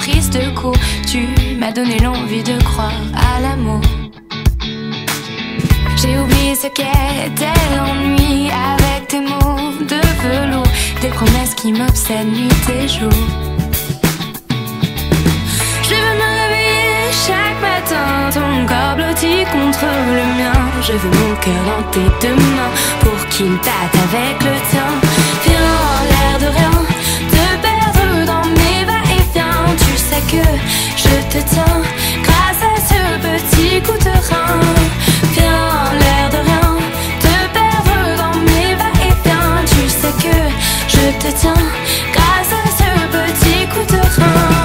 prise de court. Tu m'as donné l'envie de croire à l'amour. J'ai oublié ce qu'était l'ennui avec tes mots de velours, des promesses qui m'obsèdent nuit et jour. Je veux me réveiller chaque matin, ton corps blotti contre le mien. Je veux mon cœur dans tes deux mains pour qu'il batte avec le tien. Viens, l'air de rien, te perdre dans mes va-et-vient. Tu sais que je te tiens grâce à ce petit coup de rein. Viens, l'air de rien, te perdre dans mes va-et-vient. Tu sais que je te tiens grâce à ce petit coup de rein.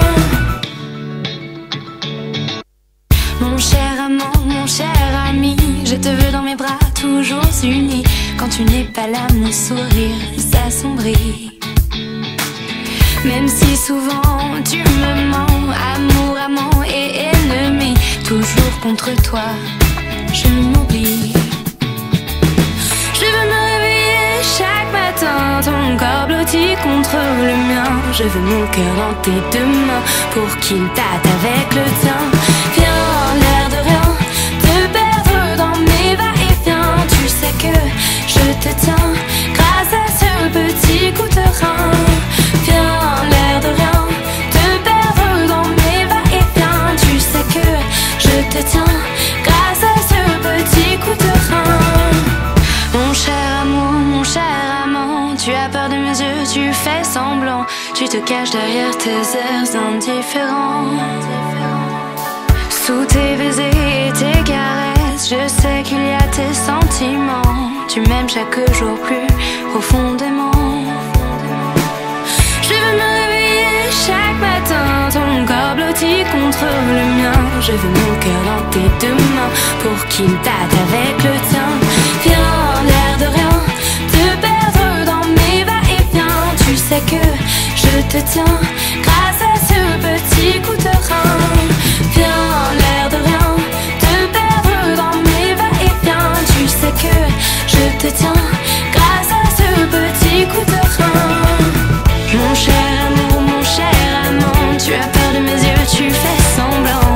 Mon cher amant, mon cher ami, je te veux dans mes bras toujours unis. Quand tu n'es pas là, mon sourire s'assombrit. Même si souvent tu me mens, amour, amant et ennemi, toujours contre toi, je m'oublie. Je veux me réveiller chaque matin, ton corps blotti contre le mien. Je veux mon cœur dans tes deux mains pour qu'il batte avec le tien. Viens, l'air de rien, te perdre dans mes va-et-vient. Tu sais que je te tiens grâce à ce petit coup de rein. Viens, l'air de rien, te perdre dans mes va-et-vient. Tu sais que je te tiens grâce à ce petit coup de rein. Mon cher amour, mon cher amant, tu as peur de mes yeux, tu fais semblant. Tu te caches derrière tes airs indifférents. Sous tes baisers et tes caresses, je sais qu'il y a tes sentiments. Tu m'aimes chaque jour plus profondément. Je veux me réveiller chaque matin, ton corps blotti contre le mien. Je veux mon cœur dans tes deux mains pour qu'il batte avec le tien. Viens, l'air de rien, te perdre dans mes va-et-vient. Tu sais que je te tiens grâce à ce petit coup de rein. Viens, l'air de rien, te perdre dans mes va-et-vient. Tu sais que je te tiens grâce à ce petit coup de rein. Mon cher amour, mon cher amant, tu as peur de mes yeux, tu fais semblant.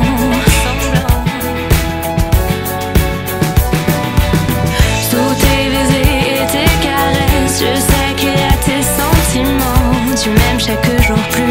Sous tes baisers et tes caresses, je sais qu'il y a tes sentiments. Tu m'aimes chaque jour plus